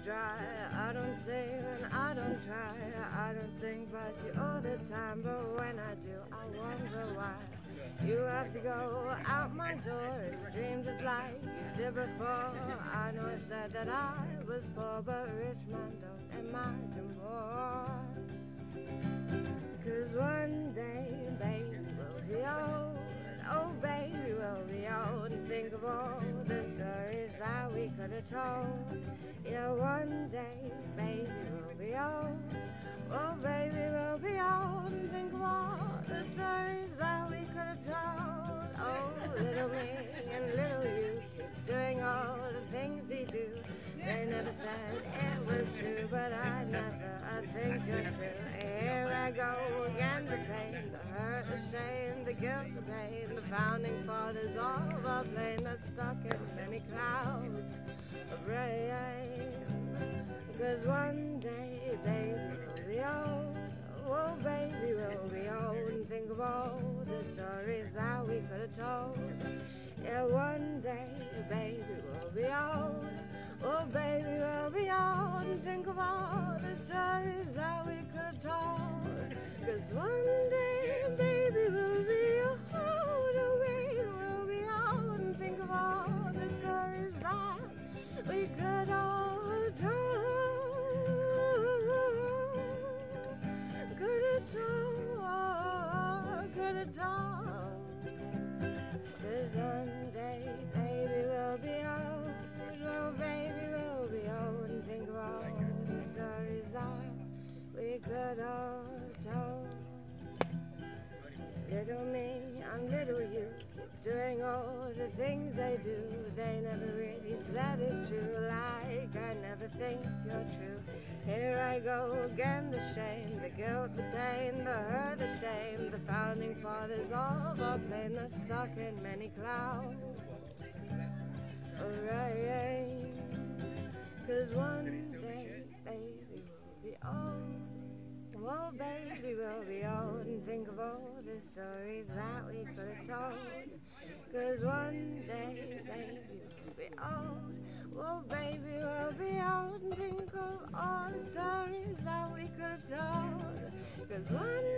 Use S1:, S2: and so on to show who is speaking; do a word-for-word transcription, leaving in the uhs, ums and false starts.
S1: dry. I don't sing and I don't try. I don't think about you all the time, but when I do, I wonder why you have to go out my door and dream just like you did before. I know I said that I was poor, but rich man don't imagine more. Cause one day, baby, we'll be old. Oh, baby, we'll be old. And think of all the stories that we could have told. Yeah, one day, baby, we'll be old. Oh, baby, we'll be old. And think of all the stories that we could have told. Oh, little me and little you keep doing all the things we do. They never said it was true, but I never, I think you're true. Here I go again, the pain, the hurt, the shame, the guilt, the pain. The founding fathers of our plane that's stuck in many clouds of rain. Because one day, baby, we'll be old. Oh, baby, we'll be old. And think of all the stories that we could have told. Yeah, one day, baby, we'll be old. Oh, baby, we'll be old. And think of all the stories that we could have told. Cause one day, baby, we'll be old. Oh, baby, we'll be old. And think of all the stories that we could have told. Could have told. Could have told. Cause one day, baby, we'll be old. Oh, baby, we'll be old. And think of all the stories that we could have told. Little me and little you keep doing all the things they do. They never really said it's true. Like I never think you're true. Here I go again, the shame, the guilt, the pain, the hurt, the shame. The founding fathers of our plane that's stuck in many clouds of rain. Cause one day, baby, we'll be old. Oh, baby, we'll be old. And think of all the stories that we could have told. Cause one day, baby, we'll be old. Oh, baby, we'll be old. And think of all the stories that we could have told. Cause one